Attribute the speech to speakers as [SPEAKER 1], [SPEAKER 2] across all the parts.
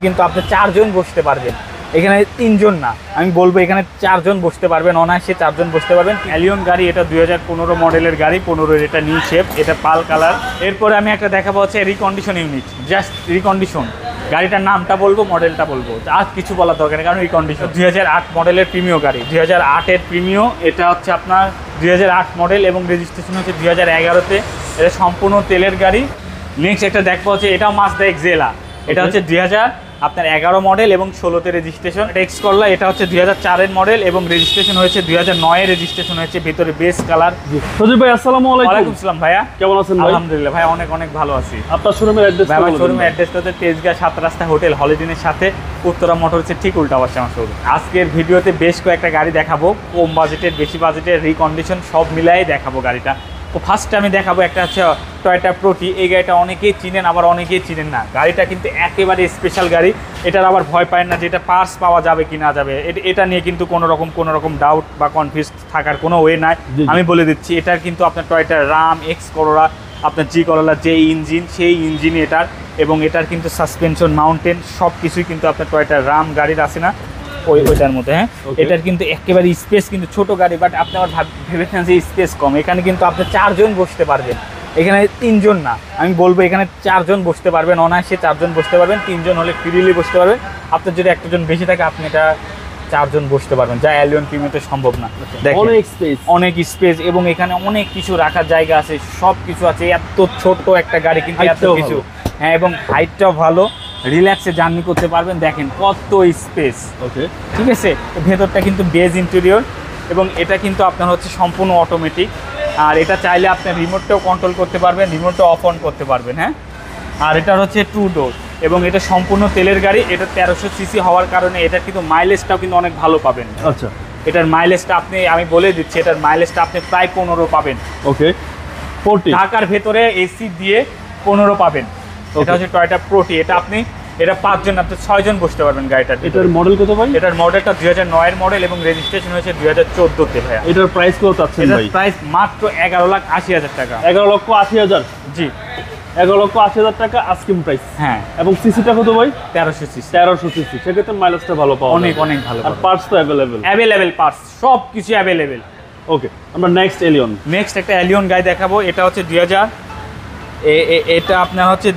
[SPEAKER 1] কিন্তু আপনি 4 জন বসতে পারবেন, এখানে 3 জন না, আমি বলবো এখানে 4 জন বসতে পারবেন, অনায়াসে 4 জন বসতে পারবেন। অ্যালিয়ন গাড়ি, এটা 2015 মডেলের গাড়ি, 15-এর এটা নিউ শেপ, এটা পাল কালার। এরপরে আমি একটা দেখাবো হচ্ছে রিকন্ডিশন ইউনিট, জাস্ট রিকন্ডিশন। গাড়িটার নামটা বলবো, মডেলটা বলবো, আর কিছু বলার দরকার নেই কারণ রিকন্ডিশন। 2008 মডেলের প্রিমিও গাড়ি, 2008-এর প্রিমিও, এটা হচ্ছে আপনার 2008 মডেল এবং রেজিস্ট্রেশন হচ্ছে 2011-তে। এটা সম্পূর্ণ তেলের গাড়ি। নেক্সট একটা দেখবো হচ্ছে এটাও মাজদা এক্সেলা, এটা হচ্ছে 2011 মডেল এবং 16-তে রেজিস্ট্রেশন। এক্স করলা, এটা হচ্ছে 2004-এর মডেল এবং রেজিস্ট্রেশন হয়েছে 2009-এ রেজিস্ট্রেশন হয়েছে, ভিতরে বেস কালার।
[SPEAKER 2] সজীব ভাই আসসালামু আলাইকুম।
[SPEAKER 1] ওয়ালাইকুম আসসালাম ভাইয়া,
[SPEAKER 2] কেমন আছেন ভাই?
[SPEAKER 1] আলহামদুলিল্লাহ ভাই, অনেক অনেক ভালো আছি।
[SPEAKER 2] আপনার শোরুমের অ্যাড্রেস?
[SPEAKER 1] ভাই আমার শোরুমের অ্যাড্রেসটা হচ্ছে তেজগাঁ 7 রাস্তা হোটেল হলিডেনের সাথে উত্তরা মোটরসের ঠিক উল্টা পাশে আমার শোরুম। আজকের ভিডিওতে বেশ কয়েকটা গাড়ি দেখাবো, কম বাজেটের, বেশি বাজেটের, রিকন্ডিশন সব মিলাই দেখাবো গাড়িটা। তো ফার্স্টে আমি দেখাবো একটা হচ্ছে টয়োটা প্রোটি। এই গাড়িটা অনেকেই চিনেন, আবার অনেকেই চিনেন না। গাড়িটা কিন্তু একেবারে স্পেশাল গাড়ি, এটার আবার ভয় পায় না যে এটা পার্টস পাওয়া যাবে কি না যাবে, এটা নিয়ে কিন্তু কোনো রকম ডাউট বা কনফিউজ থাকার কোনো ওয়ে নাই। আমি বলে দিচ্ছি, এটার কিন্তু আপনার টয়োটা রাম, এক্স করোলা, আপনার জি করোলা যে ইঞ্জিন, সেই ইঞ্জিন এটার, এবং এটার কিন্তু সাসপেনশন, মাউন্টেন সব কিছুই কিন্তু আপনার টয়োটা রাম গাড়ির আছে না ওইটার মধ্যে। হ্যাঁ, এটার কিন্তু একেবারে স্পেস কিন্তু ছোট গাড়ি, বাট আপনি আবার ভেবেছেন যে স্পেস কম, এখানে কিন্তু আপনি 4 জন বসতে পারবেন, এখানে 3 জন না, আমি বলবো এখানে 4 জন বসতে পারবেন, অনায়াসে 4 জন বসতে পারবেন। 3 জন হলে ফ্রিলি বসতে পারবেন। আপনার যদি একটা জন বেশি থাকে আপনি এটা 4 জন বসতে পারবেন, যা অ্যালিয়ন প্রিমিওতে সম্ভব না। অনেক স্পেস এবং এখানে অনেক কিছু রাখার জায়গা আছে, সব কিছু আছে। এত ছোট একটা গাড়ি কিন্তু এত কিছু, হ্যাঁ, এবং হাইটটাও ভালো, রিল্যাক্সে জার্নি করতে পারবেন। দেখেন কত স্পেস, ঠিক আছে। ভেতরটা কিন্তু বেজ ইন্টেরিয়র এবং এটা কিন্তু আপনার হচ্ছে সম্পূর্ণ অটোমেটিক, আর এটা চাইলে আপনি রিমোটটাও কন্ট্রোল করতে পারবেন, রিমোটটা অফ অন করতে পারবেন। হ্যাঁ, আর এটার হচ্ছে 2 ডোর এবং এটা সম্পূর্ণ তেলের গাড়ি। এটা 1300 সিসি হওয়ার কারণে এটার কিন্তু মাইলেজটাও কিন্তু অনেক ভালো পাবেন।
[SPEAKER 2] আচ্ছা,
[SPEAKER 1] এটার মাইলেজটা আমি বলে দিচ্ছি, এটার মাইলেজটা আপনি প্রায় 15 পাবেন।
[SPEAKER 2] ওকে, 40
[SPEAKER 1] ঢাকার ভেতরে এসি দিয়ে 15 পাবেন। এটা হচ্ছে টয়োটা প্রোটি, এটা 5 জন, আপনি 6 জন বসতে পারবেন গাড়িটার।
[SPEAKER 2] এটার মডেল কত ভাই?
[SPEAKER 1] এটার মডেলটা 2009-এর মডেল এবং রেজিস্ট্রেশন হয়েছে 2014-তে ভাইয়া।
[SPEAKER 2] এটার প্রাইস কত চাচ্ছেন ভাই?
[SPEAKER 1] এটার প্রাইস মাত্র 11,80,000 টাকা।
[SPEAKER 2] 11,80,000?
[SPEAKER 1] জি,
[SPEAKER 2] 11,80,000 টাকা আস্কিং প্রাইস।
[SPEAKER 1] হ্যাঁ,
[SPEAKER 2] এবং সিসিটা কত ভাই?
[SPEAKER 1] 1300 সিসি।
[SPEAKER 2] 1300 সিসি, সেক্ষেত্রে মাইলেজটা ভালো পাওয়া
[SPEAKER 1] অনেক ভালো,
[SPEAKER 2] আর পার্টস তো
[SPEAKER 1] অ্যাভেলেবেল পার্টস, সব কিছু অ্যাভেলেবেল।
[SPEAKER 2] ওকে, আমরা নেক্সট এলিয়ন।
[SPEAKER 1] নেক্সট একটা এলিয়ন গাড়ি দেখাবো। এটা হচ্ছে 2000, এটা আপনার হচ্ছে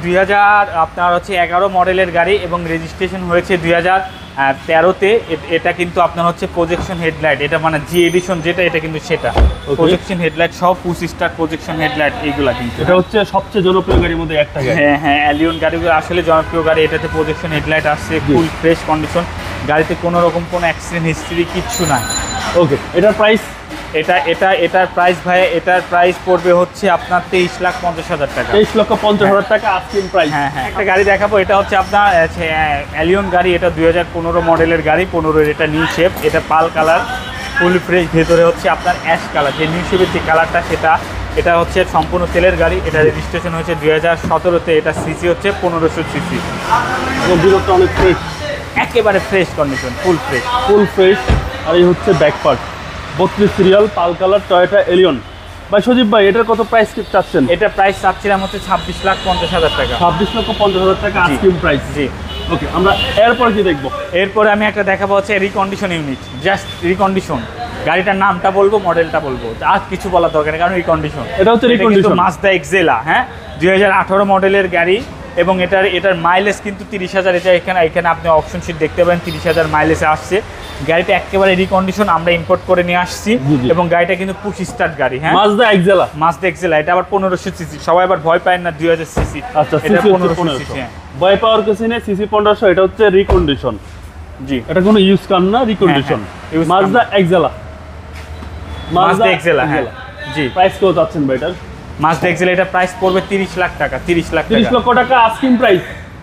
[SPEAKER 1] 2011 মডেলের গাড়ি এবং রেজিস্ট্রেশন হয়েছে 2013-তে। এটা কিন্তু আপনার হচ্ছে প্রজেকশন হেডলাইট, এটা মানে জি এডিশন যেটা, এটা কিন্তু সেটা প্রজেকশন হেডলাইট সব পুশ স্টার প্রজেকশন হেডলাইট, এইগুলা কিন্তু।
[SPEAKER 2] এটা হচ্ছে সবচেয়ে জনপ্রিয় গাড়ির মধ্যে একটা গাড়ি।
[SPEAKER 1] হ্যাঁ, অ্যালিয়ন গাড়িগুলো আসলে জনপ্রিয় গাড়ি। এটাতে প্রজেকশন হেডলাইট আসছে, ফুল ফ্রেশ কন্ডিশন, গাড়িতে কোনো রকম কোনো অ্যাক্সিডেন্ট হিস্ট্রি কিচ্ছু নাই।
[SPEAKER 2] ওকে, এটার প্রাইস?
[SPEAKER 1] এটার প্রাইস ভাই, এটার প্রাইস পড়বে হচ্ছে আপনার 23,50,000 টাকা।
[SPEAKER 2] 23,50,000 টাকা আস্কিং প্রাইস।
[SPEAKER 1] হ্যাঁ, একটা গাড়ি দেখাবো। এটা হচ্ছে আপনার অ্যালিয়ন গাড়ি, এটা 2015 মডেলের গাড়ি, 15-এর এটা নিউ শেপ, এটা পাল কালার, ফুল ফ্রেশ, ভেতরে হচ্ছে আপনার অ্যাশ কালার, যে নিউ শেপের যে কালারটা সেটা। এটা হচ্ছে সম্পূর্ণ তেলের গাড়ি, এটা রেজিস্ট্রেশন হয়েছে 2017-তে, এটা সিসি হচ্ছে 1500 সিসি।
[SPEAKER 2] ভিতরটা অনেক ফ্রেশ,
[SPEAKER 1] একেবারে ফ্রেশ কন্ডিশন, ফুল ফ্রেশ।
[SPEAKER 2] আর এই হচ্ছে back part, 32 serial, pearl colour, Toyota Allion. ভাই সজীব ভাই, এটার কত প্রাইস চাচ্ছেন?
[SPEAKER 1] এটা প্রাইস চাচ্ছিলাম হচ্ছে 26,50,000 টাকা।
[SPEAKER 2] 26,50,000 টাকা আস্কিং প্রাইস।
[SPEAKER 1] জি,
[SPEAKER 2] ওকে, আমরা এরপরে কি দেখবো?
[SPEAKER 1] এরপরে আমি একটা দেখাবো হচ্ছে রিকন্ডিশন ইউনিট, জাস্ট রিকন্ডিশন। গাড়িটার নামটা বলবো, মডেলটা বলবো, আর কিছু বলার দরকার নেই কারণ রিকন্ডিশন।
[SPEAKER 2] এটা হচ্ছে রিকন্ডিশন,
[SPEAKER 1] মাজদা এক্সেলা। হ্যাঁ, 2018 মডেলের গাড়ি এবং এটার মাইলেজ কিন্তু 30,000। এটা এখানে আপনি অপশন শিট দেখতে পাবেন, 30,000 মাইলেজে আসছে। গাড়িটা একেবারে রিকন্ডিশন, আমরা ইম্পোর্ট করে নিয়ে আসছি এবং গাড়িটা কিন্তু পুশ স্টার্ট গাড়ি। হ্যাঁ, মাজদা এক্সেলা, এটা আবার 1500 সিসি। সবাই আবার ভয় পায় না 2000 সিসি।
[SPEAKER 2] আচ্ছা,
[SPEAKER 1] এটা 1500 সিসি।
[SPEAKER 2] ভয় পাওয়ার কিছু নেই, সিসি 1500। এটা হচ্ছে রিকন্ডিশন।
[SPEAKER 1] জি,
[SPEAKER 2] এটা কোনো ইউজ কার না, রিকন্ডিশন। মাজদা এক্সেলা।
[SPEAKER 1] হ্যাঁ, জি।
[SPEAKER 2] প্রাইস কত চাচ্ছেন ভাই এটার?
[SPEAKER 1] মাজদা এক্সেলা, এটা প্রাইস পড়বে 30 লাখ টাকা। 30 লক্ষ
[SPEAKER 2] টাকা আস্কিং প্রাইস।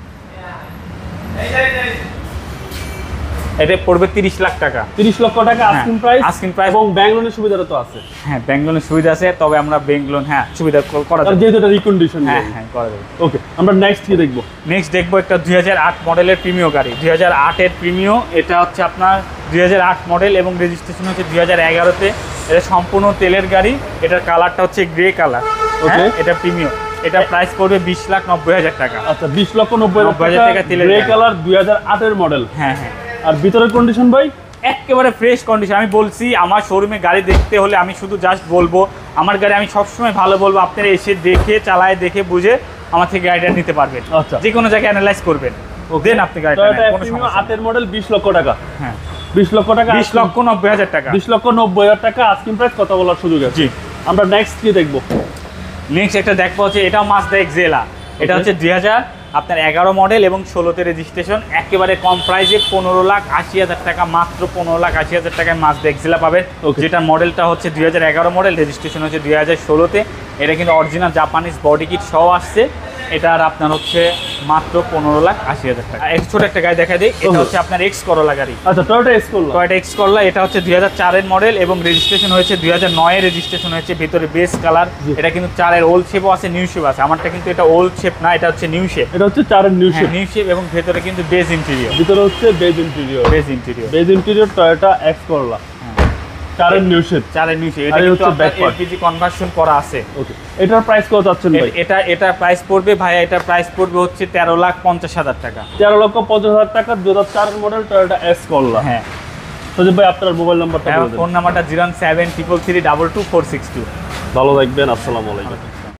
[SPEAKER 1] এটা পড়বে 30 লাখ টাকা।
[SPEAKER 2] 30 লক্ষ টাকা আস্কিং প্রাইস। এবং ব্যাংক লোনের সুবিধাটা তো আছে।
[SPEAKER 1] হ্যাঁ, ব্যাংক লোনের সুবিধা আছে, তবে আমরা ব্যাংক লোন সুবিধা করা যাবে
[SPEAKER 2] যেহেতু এটা রিকন্ডিশন।
[SPEAKER 1] হ্যাঁ, করা যাবে।
[SPEAKER 2] ওকে, আমরা নেক্সট কি দেখবো?
[SPEAKER 1] নেক্সট দেখবো একটা 2008 মডেলের প্রিমিও গাড়ি। 2008-এর প্রিমিও, এটা হচ্ছে আপনার 2008 মডেল এবং রেজিস্ট্রেশন হচ্ছে 2011-তে। এটা সম্পূর্ণ তেলের গাড়ি, এটার কালারটা হচ্ছে গ্রে কালার। এটা প্রিমিও। এটা প্রাইস পড়বে 20,90,000 টাকা।
[SPEAKER 2] আচ্ছা 20,90,000
[SPEAKER 1] টাকা তেলের
[SPEAKER 2] গ্রে
[SPEAKER 1] গাড়ি।
[SPEAKER 2] কালার 2008 এর মডেল।
[SPEAKER 1] হ্যাঁ হ্যাঁ,
[SPEAKER 2] আর ভিতরের কন্ডিশন ভাই
[SPEAKER 1] একেবারে ফ্রেশ কন্ডিশন। আমি বলছি আমার শোরুমে গাড়ি দেখতে হলে আমি শুধু জাস্ট বলবো আমার গাড়ি আমি সবসময় ভালো বলবো, আপনারা এসে দেখে চালায় দেখে বুঝে আমার থেকে গাড়িটা নিতে পারবেন।
[SPEAKER 2] আচ্ছা।
[SPEAKER 1] যে কোনো জায়গায় অ্যানালাইজ করবেন, দেন আপনি গাড়িটা
[SPEAKER 2] টয়োটা
[SPEAKER 1] নেন, কোনো
[SPEAKER 2] অ্যাক্টিভিও
[SPEAKER 1] সমস্যা
[SPEAKER 2] 8 এর মডেল 20 লক্ষ টাকা।
[SPEAKER 1] নেই। হ্যাঁ
[SPEAKER 2] 20 লক্ষ টাকা,
[SPEAKER 1] 20,90,000 টাকা।
[SPEAKER 2] 20,90,000 টাকা আস্কিং প্রাইস, কথা বলার সুযোগ আছে।
[SPEAKER 1] জি।
[SPEAKER 2] আমরা নেক্সট কি দেখবো?
[SPEAKER 1] নেক্সট একটা দেখবো হচ্ছে এটাও মাজদা এক্সেলা। এটা
[SPEAKER 2] Okay.
[SPEAKER 1] হচ্ছে 2011 মডেল এবং 16তে রেজিস্ট্রেশন, একেবারে কম প্রাইসে 15,80,000 টাকা, মাত্র 15,80,000 টাকায় মাজদা এক্সেলা পাবেন।
[SPEAKER 2] Okay.
[SPEAKER 1] যেটার মডেলটা হচ্ছে 2011 মডেল, রেজিস্ট্রেশন হচ্ছে 2016তে। এটা কিন্তু অরিজিনাল জাপানিজ বডি কিট সহ আসছে। এটার আপনার হচ্ছে মাত্র 15,80,000 টাকা। ছোট একটা গাড়ি দেখা দিই, এটা
[SPEAKER 2] Okay.
[SPEAKER 1] হচ্ছে আপনার এক্স করোলা গাড়ি।
[SPEAKER 2] আচ্ছা টয়োটা এক্স করলাম।
[SPEAKER 1] টয়োটা এক্স করলা, এটা হচ্ছে 2004 মডেল এবং রেজিস্ট্রেশন হয়েছে 2009 রেজিস্ট্রেশন হয়েছে। ভিতরে বেস কালার,
[SPEAKER 2] জি।
[SPEAKER 1] এটা কিন্তু 4 ওল্ড শেপও আছে, নিউ শেপ আছে। আমারটা কিন্তু এটা ওল্ড শেপ না, এটা হচ্ছে নিউ শেপ।
[SPEAKER 2] এটা হচ্ছে 4 এর নিউ শেপ,
[SPEAKER 1] নিউ শেপ এবং ভেতরে কিন্তু বেজ ইন্টেরিয়র।
[SPEAKER 2] ভিতরে হচ্ছে beige interior.
[SPEAKER 1] Beige interior
[SPEAKER 2] beige interior Toyota X corolla 4 এর নিউ শেপ।
[SPEAKER 1] 4 new shape.
[SPEAKER 2] আর
[SPEAKER 1] এটা
[SPEAKER 2] এই
[SPEAKER 1] কিন্তু
[SPEAKER 2] হচ্ছে back part।
[SPEAKER 1] এলপিজি কনভার্সন করা আছে।
[SPEAKER 2] ওকে, এটার প্রাইস কত চাচ্ছেন ভাই?
[SPEAKER 1] এটা প্রাইস পড়বে ভাইয়া, এটা প্রাইস পড়বে হচ্ছে 13,50,000 টাকা।
[SPEAKER 2] 13,50,000 টাকা 2004 এর মডেল টয়োটা এক্স করলা।
[SPEAKER 1] হ্যাঁ,
[SPEAKER 2] সজীব ভাই আপনার মোবাইল নাম্বারটা বলে দেন।
[SPEAKER 1] ফোন নাম্বারটা 07333222462।
[SPEAKER 2] ভালো থাকবেন, আসসালামু আলাইকুম।